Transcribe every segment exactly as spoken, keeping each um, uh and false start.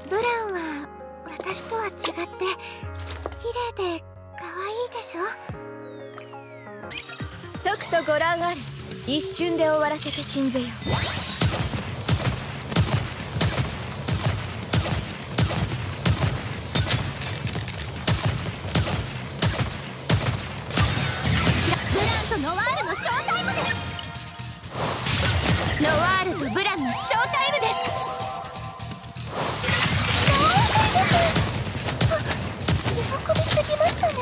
ブランは私とは違って綺麗で可愛いでしょ。 とくとご覧あれ。一瞬で終わらせて信ぜよう。 ノワールのショータイムです。 ノワールとブランのショータイムです。 あ、喜びすぎましたね。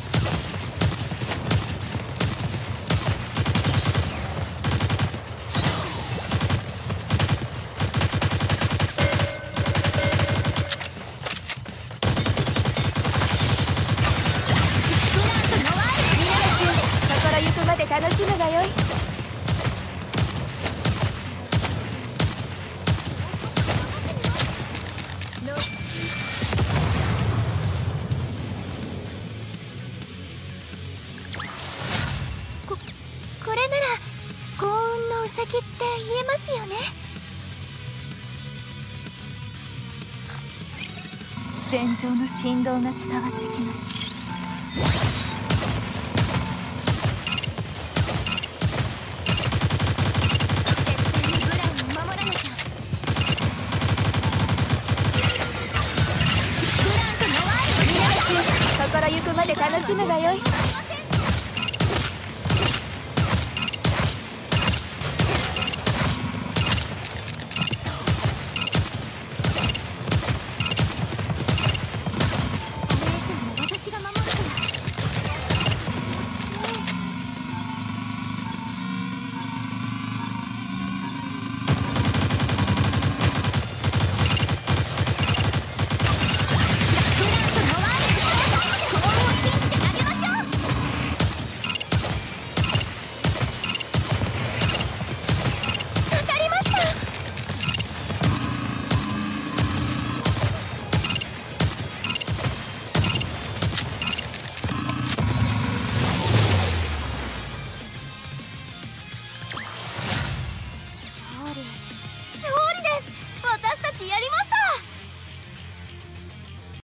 楽しむがよい。 こ、これなら幸運のウサギって言えますよね。 戦場の振動が伝わってきます。心ゆくまで楽しむがよい。